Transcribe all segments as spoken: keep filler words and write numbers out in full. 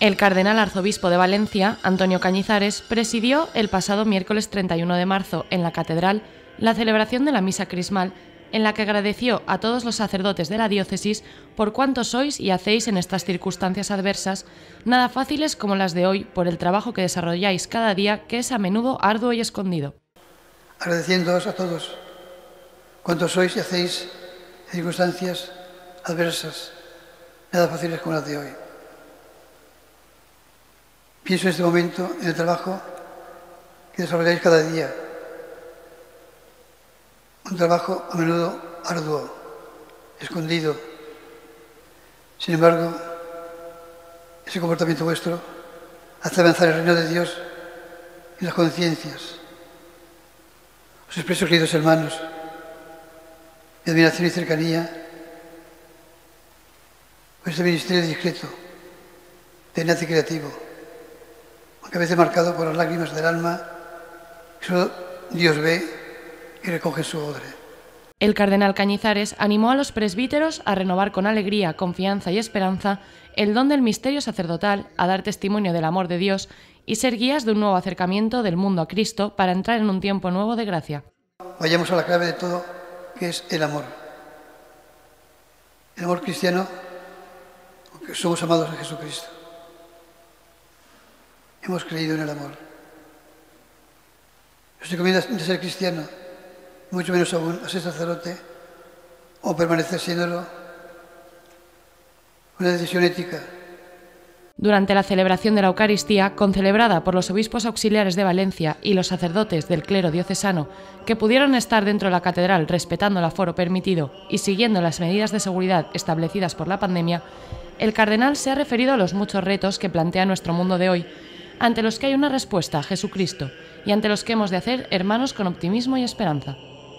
El cardenal arzobispo de Valencia, Antonio Cañizares, presidió el pasado miércoles treinta y uno de marzo en la catedral la celebración de la misa crismal, en la que agradeció a todos los sacerdotes de la diócesis por cuanto sois y hacéis en estas circunstancias adversas, nada fáciles como las de hoy, por el trabajo que desarrolláis cada día, que es a menudo arduo y escondido. Agradeciéndoos a todos cuanto sois y hacéis en circunstancias adversas, nada fáciles como las de hoy. Pienso en este momento en el trabajo que desarrolláis cada día. Un trabajo a menudo arduo, escondido. Sin embargo, ese comportamiento vuestro hace avanzar el reino de Dios en las conciencias. Os expreso, queridos hermanos, mi admiración y cercanía por este ministerio discreto, tenaz y creativo, aunque a veces marcado por las lágrimas del alma que solo Dios ve y recoge su odre. El cardenal Cañizares animó a los presbíteros a renovar con alegría, confianza y esperanza el don del misterio sacerdotal, a dar testimonio del amor de Dios y ser guías de un nuevo acercamiento del mundo a Cristo para entrar en un tiempo nuevo de gracia. Vayamos a la clave de todo, que es el amor. El amor cristiano, porque somos amados en Jesucristo. Hemos creído en el amor. No se recomienda de ser cristiano, mucho menos aún a ser sacerdote, o permanecer siéndolo, una decisión ética. Durante la celebración de la Eucaristía, concelebrada por los obispos auxiliares de Valencia y los sacerdotes del clero diocesano, que pudieron estar dentro de la catedral respetando el aforo permitido y siguiendo las medidas de seguridad establecidas por la pandemia, el cardenal se ha referido a los muchos retos que plantea nuestro mundo de hoy, ante los que hay una respuesta a Jesucristo y ante los que hemos de hacer hermanos con optimismo y esperanza.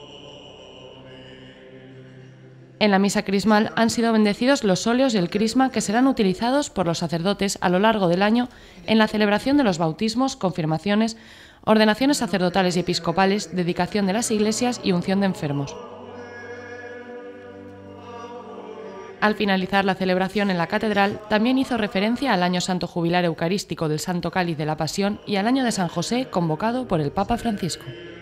En la misa crismal han sido bendecidos los óleos y el crisma que serán utilizados por los sacerdotes a lo largo del año en la celebración de los bautismos, confirmaciones, ordenaciones sacerdotales y episcopales, dedicación de las iglesias y unción de enfermos. Al finalizar la celebración en la catedral, también hizo referencia al Año Santo Jubilar Eucarístico del Santo Cáliz de la Pasión y al Año de San José, convocado por el Papa Francisco.